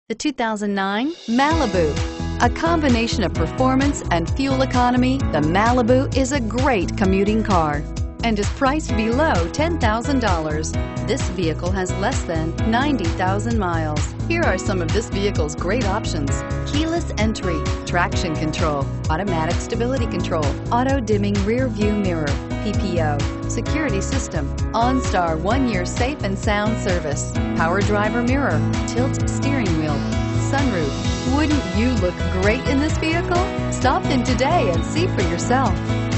The 2009 Malibu. A combination of performance and fuel economy, the Malibu is a great commuting car and is priced below $10,000. This vehicle has less than 90,000 miles. Here are some of this vehicle's great options: keyless entry, traction control, automatic stability control, auto-dimming rear view mirror, PPO, security system, OnStar 1-year safe and sound service, power driver mirror, tilt steering wheel, sunroof. Wouldn't you look great in this vehicle? Stop in today and see for yourself.